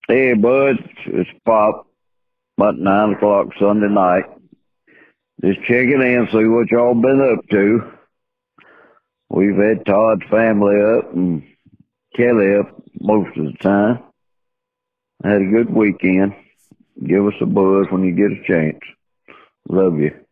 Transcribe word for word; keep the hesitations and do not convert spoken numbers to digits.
Hey, bud, it's Pop. About nine o'clock Sunday night. Just checking in, see what y'all been up to. We've had Todd's family up and Kelly up most of the time. Had a good weekend. Give us a buzz when you get a chance. Love you.